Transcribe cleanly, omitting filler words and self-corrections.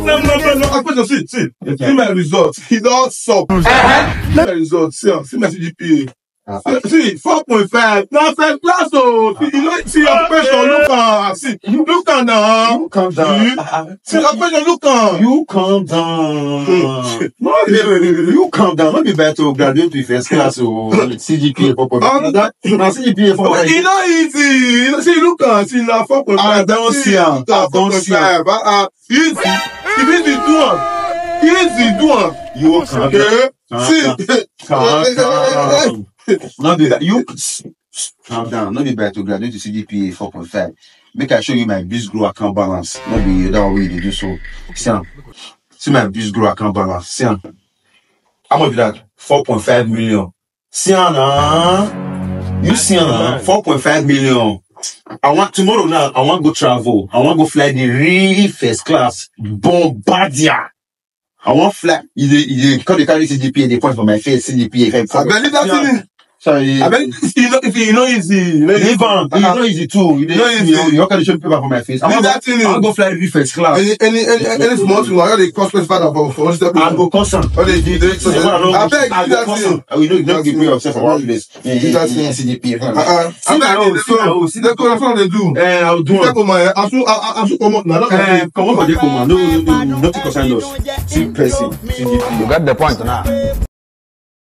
No. See my results. He don't suck. My results. See my CGPA. See 4.5. Now first class. Oh, you know, see your question. Look at. See, look at now. You calm down. See your question. Look at. You calm down. You calm down. Not be better to graduate with first class or CGPA 4.5. Now CGPA 4.5. It's not easy. See, look at. See now 4.5. I don't see him. I don't see him. Easy. If easy do am. Easy do am. You calm down. See. Calm down. Not be that you calm down. Not be better to graduate to CGPA 4.5. Make I show you my BizGrow account balance. Not be that way they do so. See my BizGrow account balance. See how much be that? 4.5 million. See you see 4.5 million. I want tomorrow now. I want to go travel. I want to go fly the really first class Bombardier. I want fly. You can't carry CGPA. They point for my face. CGPA. I believe that thing. Sorry. I bet if you know easy, it's not easy too. You can't show paper for my face. I'll go fly the first class. Any small thing, I got the cost father for step. I'll go constant. I beg you that thing. You don't give me yourself for one place. CGPA. See the corner they do. I'll do it. I should come out now. Come on, no, nothing concern us. See, pressing. You got the point now.